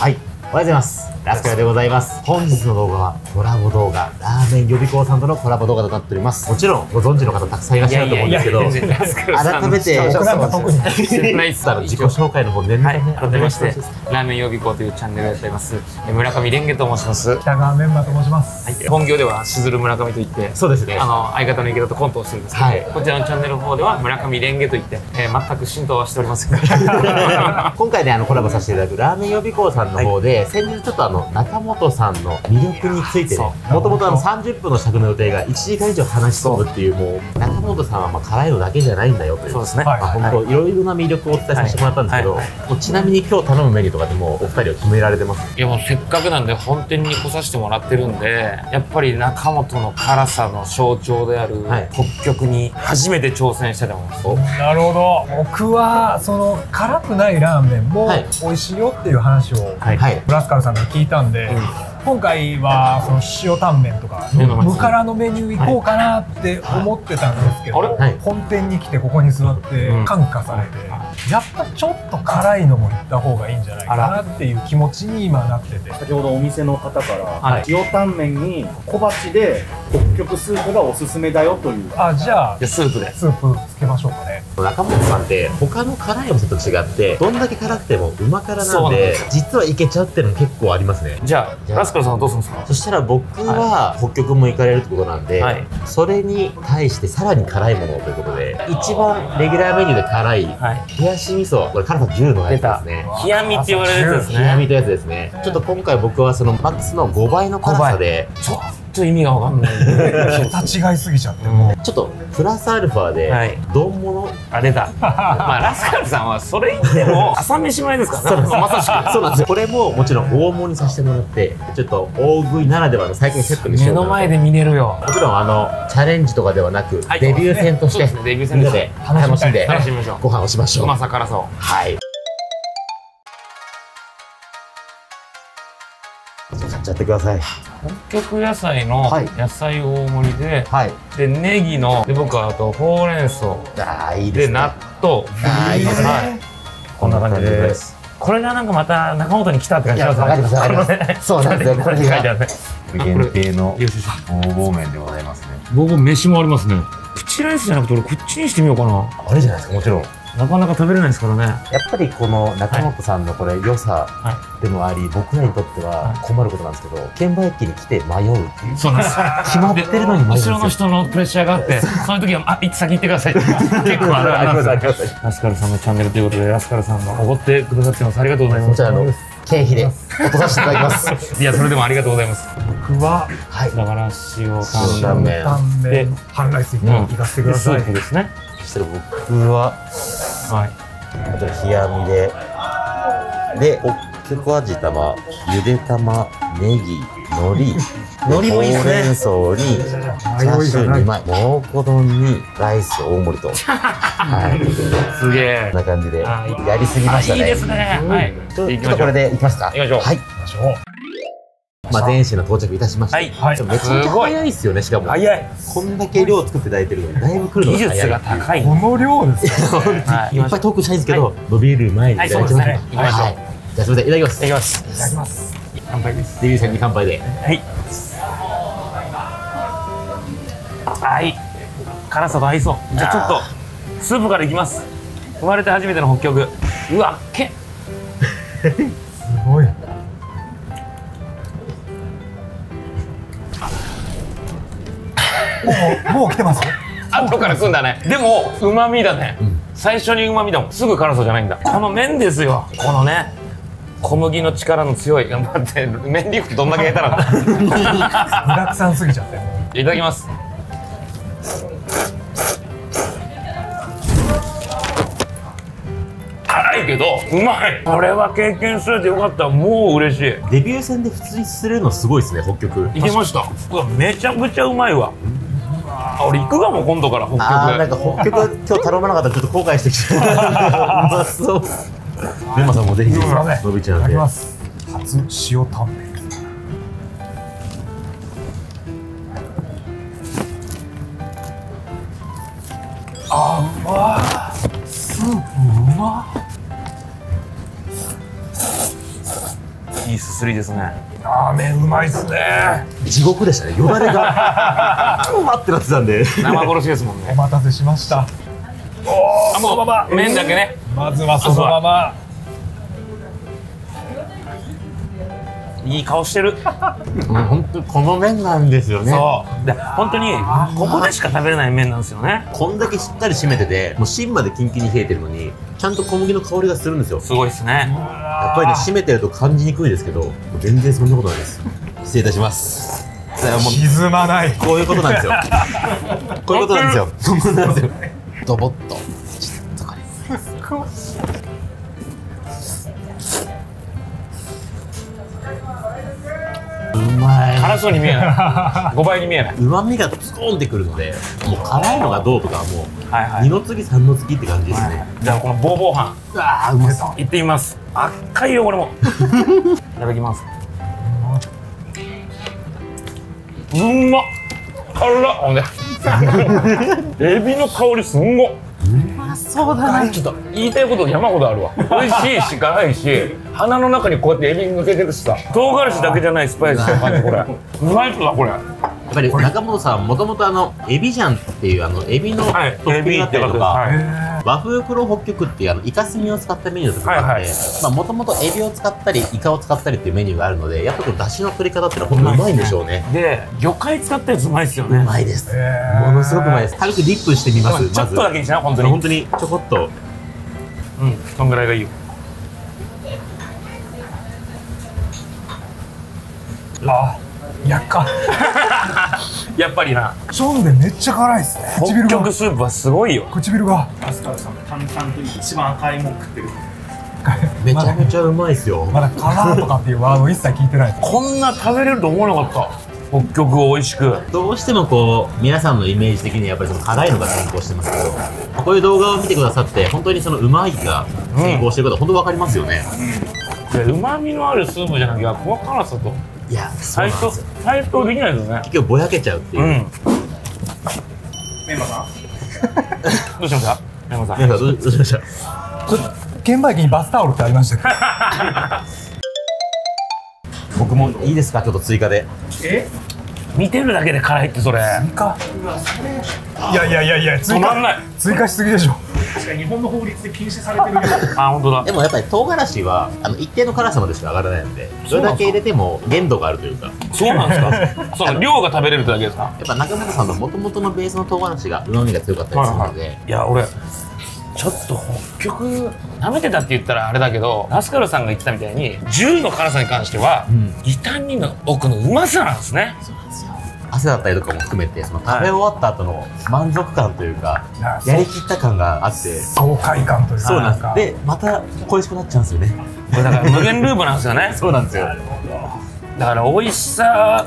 はい、おはようございます。ラスカルでございます。本日の動画はコラボ動画、ラーメン予備校さんとのコラボ動画となっております。もちろんご存知の方たくさんいらっしゃると思うんですけど、改めて僕なんか特に自己紹介の方念のため改めましてラーメン予備校というチャンネルをやっております村上蓮華と申します。 北川メンマと申します。 本業ではしずる村上といって、 そうですね、 相方の池田とコントをしてるんですけど、こちらのチャンネルの方では村上蓮華といって、全く浸透はしておりません。 今回ねコラボさせていただくラーメン予備校さんの方で、先日ちょっと中本さんの魅力についてね、もともと30分の尺の予定が1時間以上話し込むっていう、もう中本さんはまあ辛いのだけじゃないんだよという、そうですね、本当いろいろな魅力をお伝えさせてもらったんですけど、ちなみに今日頼むメニューとかでもお二人は決められてます？ いやもうせっかくなんで本店に来させてもらってるんで、やっぱり中本の辛さの象徴である北極に初めて挑戦したいと思います。 なるほど。僕はその辛くないラーメンも美味しいよっていう話をラスカルさんから聞いたんで、今回はその塩タンメンとか無辛のメニュー行こうかなって思ってたんですけど、本店に来てここに座って感化されて、やっぱちょっと辛いのも行った方がいいんじゃないかなっていう気持ちに今なってて、 先ほどお店の方から塩タンメンに小鉢で北極スープがおすすめだよという。 じゃあスープでスープつけましょうかね。 中本さんって他の辛いお店と違ってどんだけ辛くてもうま辛なんで、実はいけちゃうっていうのも結構ありますね。 じゃあラスカルさんはどうするんですか？ そしたら僕は北極も行かれるってことなんで、それに対してさらに辛いものということで、一番レギュラーメニューで辛い冷やし味噌、これ辛さ10のやつですね。 冷やみって言われるやつですね。 冷やみってやつですね。ちょっと今回僕はそのマックスの5倍の辛さで、 ちょっと意味がわかんない。 桁違いすぎちゃって、もちょっとプラスアルファで丼物出た。まあラスカルさんはそれ言っても朝飯前ですからね。まさしくそうなんですよ。これももちろん大盛りにさせてもらって、ちょっと大食いならではの最近セットにしようかなと。 目の前で見れるよ。 もちろんチャレンジとかではなく、デビュー戦としてみんなで楽しんでご飯をしましょう。 うまさ辛さを。 はい。買っちゃってください。 北極野菜の野菜大盛りで、でネギので、僕はあとほうれん草で納豆、いいですね。こんな感じです。これがなんかまた中本に来たって感じしますね。 そうなんですよ。これが限定の方々麺でございますね。 僕飯もありますね。プチライスじゃなくて俺こっちにしてみようかな。 あれじゃないですか。もちろんなかなか食べれないですからね。 やっぱりこの中本さんのこれ良さでもあり、僕らにとっては困ることなんですけど、券売機に来て迷うっていう。 そうなんです。 決まってるのに迷うんですよ。 後ろの人のプレッシャーがあって、その時は先行ってくださいって結構あるんですよ。ラスカルさんのチャンネルということで、ラスカルさんがおごってくださってます。ありがとうございます。 こちら経費で落とさせていただきます。 いや、それでもありがとうございます。 僕はだから塩タンメンで半ライスいかせてください。 スープですね。 そしたら僕は冷やみで北極味玉、ゆで玉、ネギ、海苔もいいですね。ほうれん草にチャーシュー2枚、蒙古丼にライス大盛りと。 すげえ。 こんな感じでやりすぎましたね。 いいですね。 ちょっとこれでいきますか。 いきましょう。 はい。前市の到着いたしました。めちゃめちゃ早いですよね。しかも早い。 こんだけ量作っていただいてるのにだいぶ来るのが早い。 技術が高い。 この量ですよ。 いっぱいトークしたいんですけど、伸びる前にいただきます。じゃあすみません、いただきます。 いただきます。 乾杯です。 デビュー戦に乾杯で。 はい。辛さと合いそう。じゃあちょっとスープからいきます。生まれて初めての北極。うわっけ。 すごい。もう来てます。 後から来んだね。でも旨味だね。最初に旨味だもん。すぐ辛さじゃないんだ。この麺ですよ。このね、小麦の力の強い。頑張って麺リフトどんだけ下手なんだ。 具だくさんすぎちゃって。 いただきます。辛いけどうまい。これは経験しといてよかった。もう嬉しい。 デビュー戦で普通にするのすごいですね。北極いけました。うわ、めちゃくちゃうまいわ。俺行くかも今度から北極。 なんか北極今日頼まなかったらちょっと後悔してきた。うまそう。メンマさんもぜひぜひ伸びちゃうんで。 初塩タンメン。うまっ。スープうまっ。 いすすりですね。 ラーメンうまいっすね。 地獄でしたね。よだれがうまってなってたんで。 生殺しですもんね。 お待たせしました。おお、 もうそのまま麺だけね。 まずはそのまま。 いい顔してる。 本当にこの麺なんですよね。 そうで本当にここでしか食べれない麺なんですよね。 こんだけしっかり締めてて、もう芯までキンキンに冷えてるのにちゃんと小麦の香りがするんですよ。 すごいですね。 やっぱりね、締めてると感じにくいですけど、全然そんなことないです。失礼いたします。もう沈まない。 こういうことなんですよ。こういうことなんですよ。そうなんですよ。ドボッと。ちょっとこれ。うまい。 辛そうに見えない。5倍に見えない。 旨味がスコーンってくるので、もう辛いのがどうとかはもう、 はいはい 2の次3の次って感じですね。 じゃあこのボーボー飯うわー、うまそう。 いってみます。赤いよこれも。いただきます。うんまっ。辛っ。ほんでエビの香りすんごっ。 うまそうだな。 ちょっと言いたいこと山ほどあるわ。美味しいし辛いし、鼻の中にこうやってエビ抜けてるしさ、唐辛子だけじゃないスパイスの感じ。これうまいっすわこれ。 やっぱり中本さん、もともとエビジャンっていうエビのトッピングだったりとか、和風黒北極っていうイカスミを使ったメニューとかあって、もともとエビを使ったりイカを使ったりっていうメニューがあるので、やっぱこの出汁の取り方っていうのは本当にうまいんでしょうね。 で魚介使ったやつうまいっすよね。 うまいです。ものすごくうまいです。軽くディップしてみます。 ちょっとだけにしな。本当にちょこっと。 うん、そんぐらいがいいよ。 あ、やっか。 やっぱりな。 ションでめっちゃ辛いっすね。 北極スープはすごいよ。 唇が。 ラスカルさん淡々と一番赤いもん食ってる。 めちゃめちゃうまいですよ。 まだ辛とかっていうワード一切聞いてないです。 こんな食べれると思わなかった。北極を美味しく。 どうしてもこう皆さんのイメージ的にやっぱりその辛いのが先行してますけど、こういう動画を見てくださって本当にそのうまいが先行してることは本当分かりますよね。 うまみのあるスープじゃなきゃこの辛さといや、そうなんですよ。 対等できないですよね。 結局ぼやけちゃうっていう。 メンバーさんどうしましたメンバーさん。 皆さんどうしました？ 券売機にバスタオルってありましたけど。 僕もいいですか、ちょっと追加で。 見てるだけで辛いってそれ。 追加。いやいやいやいや、 止まんない。 追加しすぎでしょ。 確かに日本の法律で禁止されてるけど。 あ、本当だ。 でもやっぱり唐辛子は一定の辛さまでしか上がらないので、それだけ入れても限度があるというか。 そうなんですか。そう、量が食べれるってだけですか。 やっぱ中本さんの元々のベースの唐辛子が旨味が強かったりするので。 いや、俺ちょっと北極舐めてたって言ったらあれだけど、ラスカルさんが言ってたみたいに10の辛さに関しては、異端にの奥のうまさなんですね。 そうなんですよ。汗だったりとかも含めて、その食べ終わった後の満足感というか、やりきった感があって、 爽快感というか。 そうなんです。でまた恋しくなっちゃうんですよね。 これだから無限ループなんですよね。 そうなんですよ。 だから美味しさ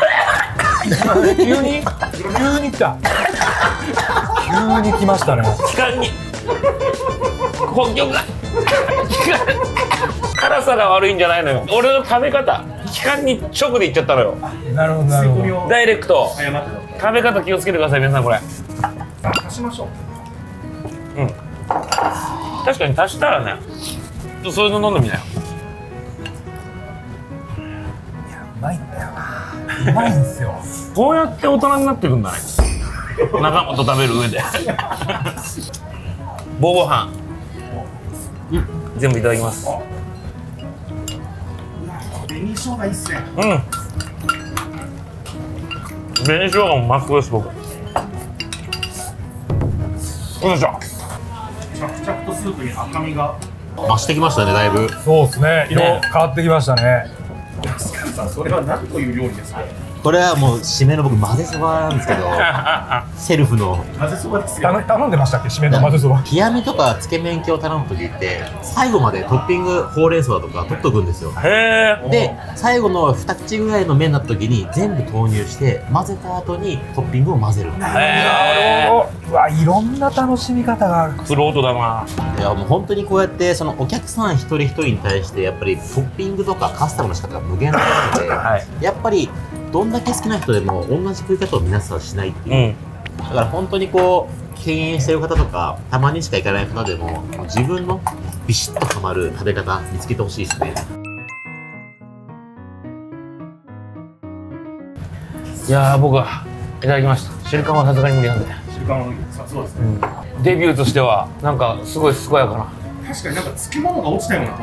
急に来た。急に来ましたね。 期間に北極が辛さが悪いんじゃないのよ。俺の食べ方期間に直でいっちゃったのよ。 なるほどなるほど。 ダイレクト。 謝って食べ方気をつけてください皆さんこれ。 足しましょう。 うん。確かに足したらね、そういうの飲んでみなよ。 いや、うまいんだよな。うまいんですよ。 こうやって大人になっていくんだね。中本食べる上で。ボーボー飯。全部いただきます。 紅生姜いいっすね。 うん。紅生姜もマストです、僕。よいしょ。 着々とスープに赤みが増してきましたね、だいぶ。 そうですね。色変わってきましたね。 スカルさん、それは何という料理ですか？ これはもう締めの僕混ぜそばなんですけど、セルフの混ぜそばですよ。 頼んでましたっけ、締めの混ぜそば。 冷やみとかつけ麺系を頼む時って最後までトッピングほうれん草だとか取っとくんですよ。 へえ。 で最後の2口ぐらいの麺になった時に全部投入して混ぜた後にトッピングを混ぜる。 へうわ、いろんな楽しみ方がある。 フロートだな。 いやもう本当にこうやってそのお客さん一人一人に対してやっぱりトッピングとかカスタムの仕方が無限なので、やっぱりどんだけ好きな人でも同じ食い方を皆さんしないっていう、だから本当にこう敬遠してる方とかたまにしか行かない方でも自分のビシッとハマる食べ方見つけてほしいですね。 いやー僕はいただきました。シルカンはさすがに無理なんで。 シルカンはそうですね、 デビューとしてはなんかすごい健やかな。 確かになんかつきものが落ちたような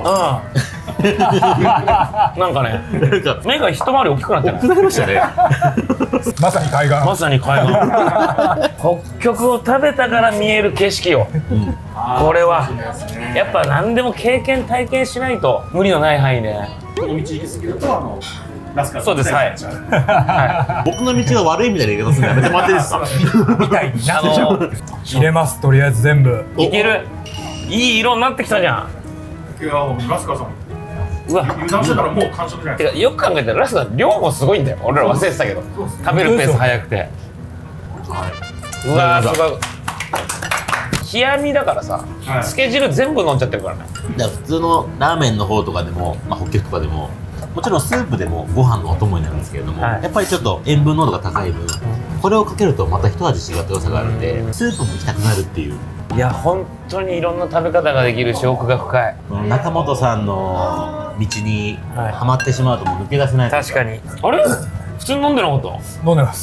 なんかね目が一回り大きくなってない？ 大きくなりましたね。 まさに海岸。 まさに海岸。北極を食べたから見える景色を、これはやっぱ何でも経験体験しないと無理のない範囲で。 道行き過ぎるとラスカルそうです、はい、 僕の道が悪いみたいな言い方するのやめてもらっていいですか？ みたいになっちゃう。入れます、とりあえず全部。 いける。いい色になってきたじゃん。 いやラスカルさんうわ油断してたらもう完食じゃないですか。 てかよく考えたらラスカル量もすごいんだよ。俺ら忘れてたけど食べるペース早くて。うわーすごい。冷やみだからさ、つけ汁全部飲んじゃってるからね。 普通のラーメンの方とかでも、北極とかでももちろんスープでもご飯のお供になるんですけれども、やっぱりちょっと塩分濃度が高い分、これをかけるとまた一味違った良さがあるんで、スープも行きたくなるっていう。 いや本当にいろんな食べ方ができるし奥が深い。 中本さんの道にはまってしまうともう抜け出せない。 確かに。あれ普通に飲んでなかった？ 飲んでます。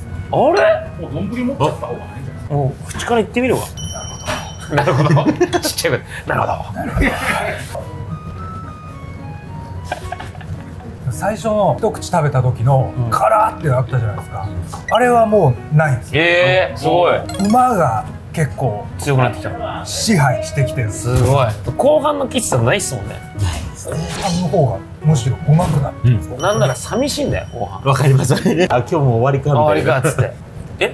あれもう丼持っちゃった方がいいんじゃないですか。 もう口からいってみるわ。なるほど。なるほど。ちっちゃい声。なるほど。 最初の一口食べた時のカラーってあったじゃないですか。あれはもうないんですよ。 すごい。 馬が結構強くなってきた。 支配してきてる。 すごい。後半の喫茶ないっすもんね。 ないですね。 後半の方がむしろうまくなる。 なんなら寂しいんだよ後半。 わかります。今日も終わりかみたいな。 終わりかっつって。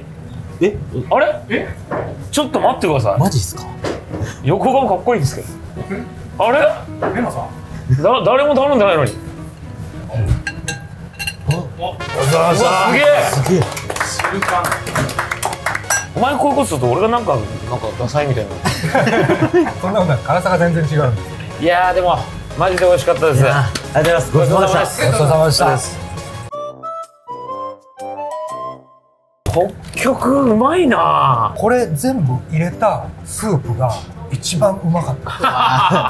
あれちょっと待ってください。 マジっすか？ 横顔かっこいいんですけど。あれレナさん誰も頼んでないのに。すげえ。 すげえ。 シルカン。 お前こういうことすると俺がなんかダサいみたいな。 そんなことない。辛さが全然違うんです。 いやーでもマジで美味しかったです。 ありがとうございます。ごちそうさまでした。 ごちそうさまでした。 北極うまいな。 これ全部入れたスープが一番うまかった。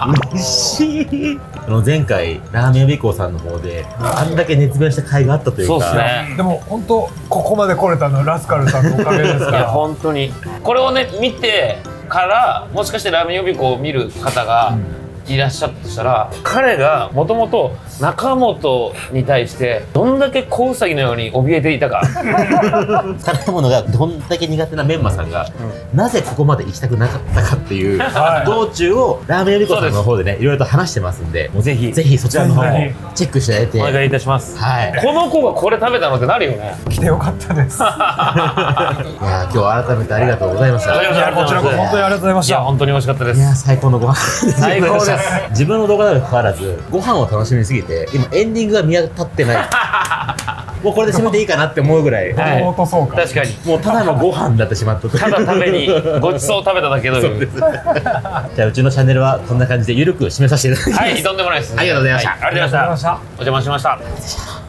嬉しい。前回ラーメン予備校さんの方であんだけ熱弁した甲斐があったというか。 そうですね。 でも本当ここまで来れたのはラスカルさんのおかげですから。 いや本当にこれをね見てからもしかしてラーメン予備校を見る方がいらっしゃったとしたら、彼がもともと中本に対してどんだけ小ウサギのように怯えていたか。 食べ物がどんだけ苦手なメンマさんが、なぜここまで行きたくなかったかっていう道中をラーメン予備校さんの方でねいろいろと話してますんで、もうぜひそちらの方もチェックしていただいてお願いいたします。 はい。 この子がこれ食べたのってなるよね。 来てよかったです。いや今日改めてありがとうございました。 こちらこそ本当にありがとうございました。 いや本当に美味しかったです。 いや最高のご飯。 最高です。 自分の動画なのにかかわらずご飯を楽しみすぎて今エンディングが見当たってない。もうこれで締めていいかなって思うぐらい。 本当そうか。 確かにもうただのご飯になってしまったという。 ただ食べにごちそう食べただけの。 じゃあうちのチャンネルはこんな感じでゆるく締めさせていただきます。 はい、とんでもないです。 ありがとうございました。 ありがとうございました。お邪魔しました。